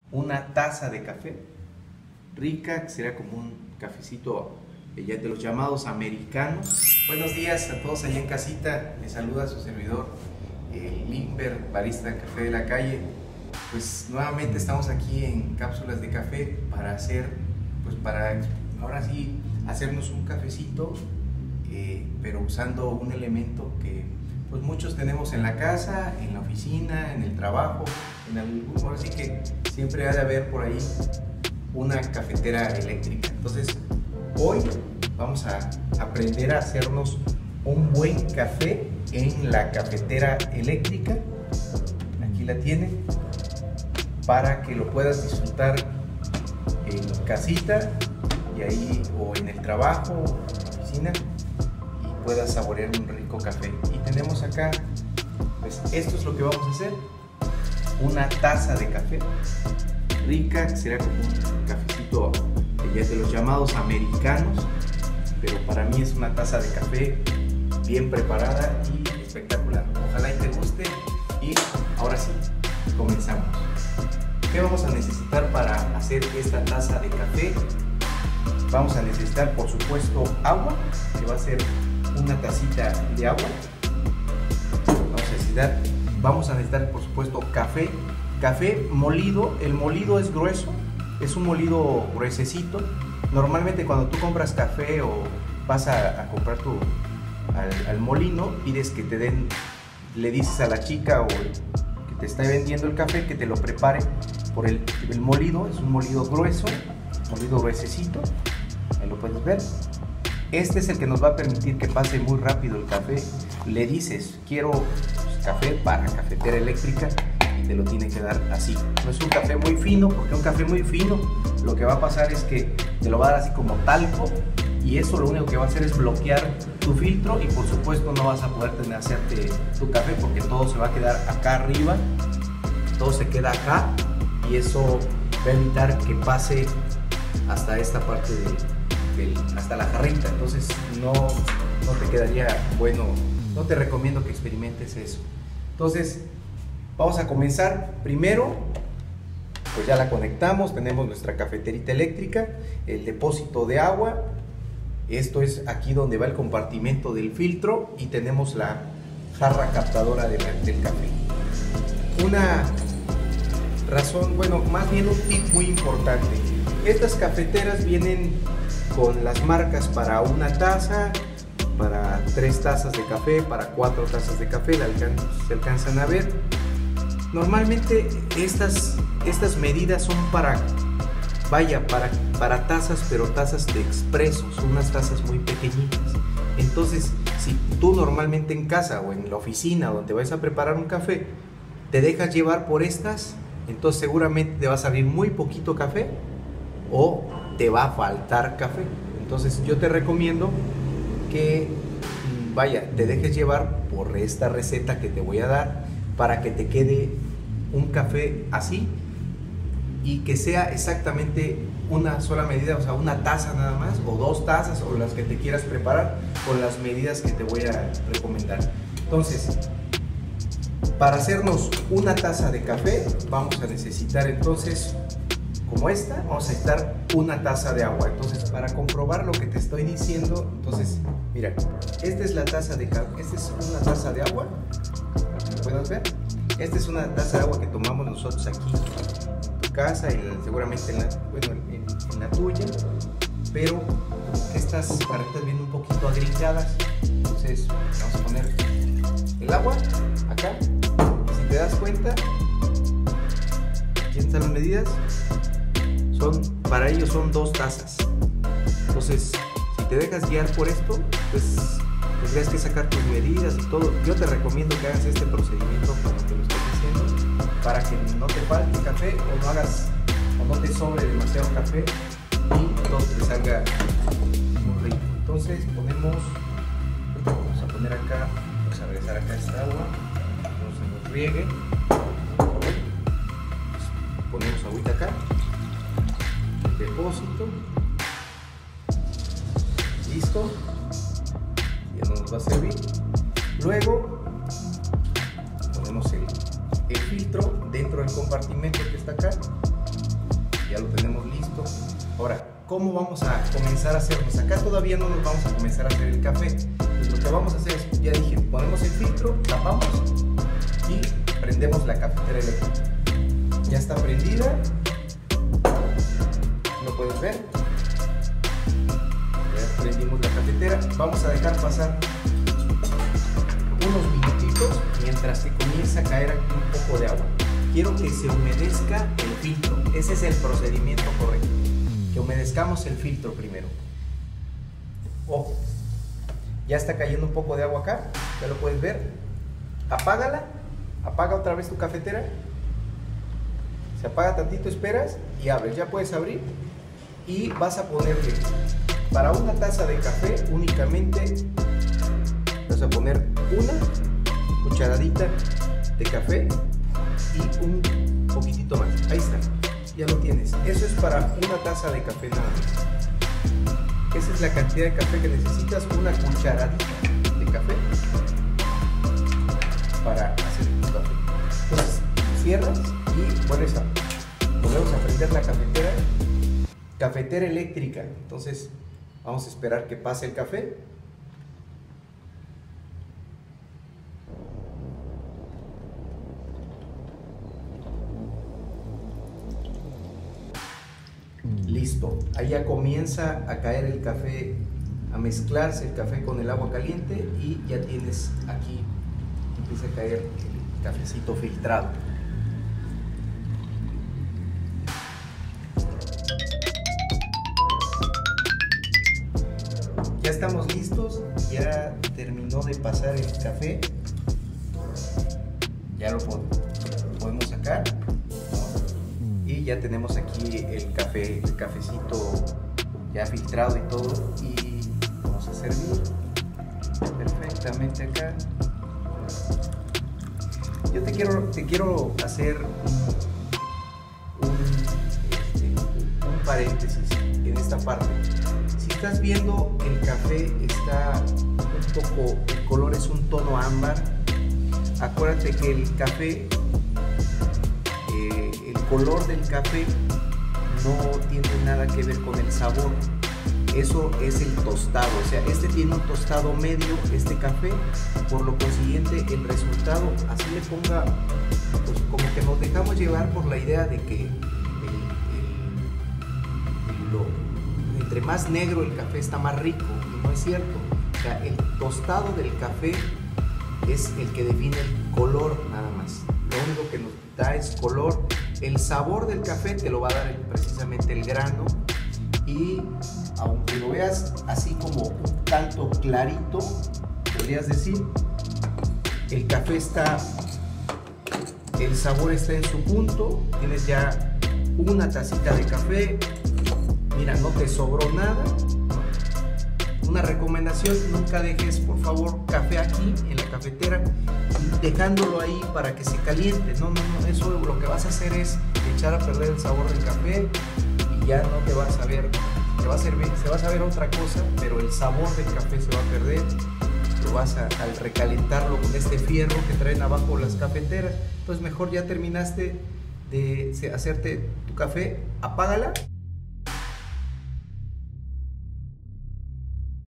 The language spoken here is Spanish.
una taza de café rica, que será como un cafecito ya de los llamados americanos. Buenos días a todos allá en casita, les saluda su servidor, Limber, barista de Café de la Calle. Pues nuevamente estamos aquí en Cápsulas de Café para hacer, pues para ahora sí hacernos un cafecito, pero usando un elemento que pues muchos tenemos en la casa, en la oficina, en el trabajo, en algún, ahora sí que siempre ha de haber por ahí una cafetera eléctrica. Entonces hoy vamos a aprender a hacernos un buen café en la cafetera eléctrica. Aquí la tienen, para que lo puedas disfrutar en casita y ahí, o en el trabajo, o en la oficina, y puedas saborear un rico café. Y tenemos acá, pues esto es lo que vamos a hacer: una taza de café rica, que será como un cafecito ya de los llamados americanos, pero para mí es una taza de café bien preparada y espectacular. Ojalá y te guste. Y ahora sí, comenzamos. ¿Qué vamos a necesitar para hacer esta taza de café? Vamos a necesitar, por supuesto, agua, que va a ser una tacita de agua. Vamos a necesitar, por supuesto, café molido. El molido es grueso, es un molido gruesecito. Normalmente cuando tú compras café o vas a comprar al molino, pides que te den, le dices a la chica o que te está vendiendo el café que te lo prepare por el molido. Es un molido grueso, molido gruesecito, ahí lo puedes ver. Este es el que nos va a permitir que pase muy rápido el café. Le dices, quiero café para cafetera eléctrica, y te lo tiene que dar así. No es un café muy fino, porque un café muy fino lo que va a pasar es que te lo va a dar así como talco, y eso lo único que va a hacer es bloquear tu filtro, y por supuesto no vas a poder hacerte tu café, porque todo se va a quedar acá arriba, todo se queda acá, y eso va a evitar que pase hasta esta parte hasta la jarrita. Entonces no te quedaría bueno, no te recomiendo que experimentes eso. Entonces vamos a comenzar. Primero, pues ya la conectamos, tenemos nuestra cafeterita eléctrica, el depósito de agua. Esto es aquí donde va el compartimento del filtro, y tenemos la jarra captadora del café. Una razón, bueno, más bien un tip muy importante: estas cafeteras vienen con las marcas para una taza, para 3 tazas de café, para 4 tazas de café, se alcanzan a ver. Normalmente estas medidas son para tazas, pero tazas de expreso, son unas tazas muy pequeñitas. Entonces, si tú normalmente en casa o en la oficina donde vas a preparar un café te dejas llevar por estas, entonces seguramente te va a salir muy poquito café o te va a faltar café. Entonces yo te recomiendo que te dejes llevar por esta receta que te voy a dar, para que te quede un café así, y que sea exactamente una sola medida, o sea, una taza nada más, o 2 tazas, o las que te quieras preparar, con las medidas que te voy a recomendar. Entonces, para hacernos una taza de café vamos a necesitar, entonces, como esta, vamos a necesitar una taza de agua. Entonces, para comprobar lo que te estoy diciendo, entonces, mira, esta es una taza de agua, ¿lo puedes ver? Esta es una taza de agua que tomamos nosotros aquí en tu casa, y seguramente en la tuya, pero estas barritas vienen un poquito agringadas. Entonces vamos a poner el agua acá, y si te das cuenta, aquí están las medidas. Para ellos son 2 tazas. Entonces, si te dejas guiar por esto, pues tendrías que sacar tus medidas y todo. Yo te recomiendo que hagas este procedimiento como te lo estoy diciendo, para que no te falte café, o no te sobre demasiado café, y todo te salga muy rico. Entonces vamos a poner acá, vamos a regresar acá esta agua, no se nos riegue. Ponemos agüita acá, depósito, listo, ya no nos va a servir. Luego ponemos el filtro dentro del compartimento que está acá, Ya lo tenemos listo. Ahora, ¿cómo vamos a comenzar a hacernos? Acá todavía no nos vamos a comenzar a hacer el café. Pues lo que vamos a hacer es, ya dije, ponemos el filtro, tapamos y prendemos la cafetera eléctrica. Ya está prendida. ¿Lo puedes ver? Ya prendimos la cafetera. Vamos a dejar pasar unos minutitos mientras que comienza a caer aquí un poco de agua. Quiero que se humedezca el filtro. Ese es el procedimiento correcto. Que humedezcamos el filtro primero. Ojo, ya está cayendo un poco de agua acá. Ya lo puedes ver. Apágala. Apaga otra vez tu cafetera. Se apaga tantito, esperas y abres. Ya puedes abrir. Y vas a ponerle, para una taza de café únicamente, vas a poner una cucharadita de café y un poquitito más. Ahí está, ya lo tienes. Eso es para una taza de café nada más. Esa es la cantidad de café que necesitas, una cucharadita de café para hacer tu café. Entonces cierras y volvemos a prender la cafetera eléctrica. Entonces vamos a esperar que pase el café. Listo, ahí ya comienza a caer el café, a mezclarse el café con el agua caliente y ya tienes aquí, empieza a caer el cafecito filtrado. Ya estamos listos, ya terminó de pasar el café, ya lo podemos sacar, ¿no? Y ya tenemos aquí el cafecito ya filtrado y todo, y vamos a servir perfectamente acá. Yo te quiero hacer un paréntesis en esta parte. Si estás viendo, el café está un poco, el color es un tono ámbar. Acuérdate que el café, el color del café no tiene nada que ver con el sabor. Eso es el tostado, o sea, este tiene un tostado medio, este café, por lo consiguiente el resultado, así le ponga, pues como que nos dejamos llevar por la idea de que entre más negro el café está más rico, y no es cierto. O sea, el tostado del café es el que define el color nada más. Lo único que nos da es color. El sabor del café te lo va a dar precisamente el grano, y aunque lo veas así como un tanto clarito, podrías decir, el café está, el sabor está en su punto. Tienes ya una tacita de café. Mira, no te sobró nada. Una recomendación: nunca dejes, por favor, café aquí en la cafetera dejándolo ahí para que se caliente. No, eso lo que vas a hacer es echar a perder el sabor del café y ya no te vas a ver, se va a saber otra cosa, pero el sabor del café se va a perder. Lo vas al recalentarlo con este fierro que traen abajo las cafeteras. Entonces mejor, ya terminaste de hacerte tu café, apágala.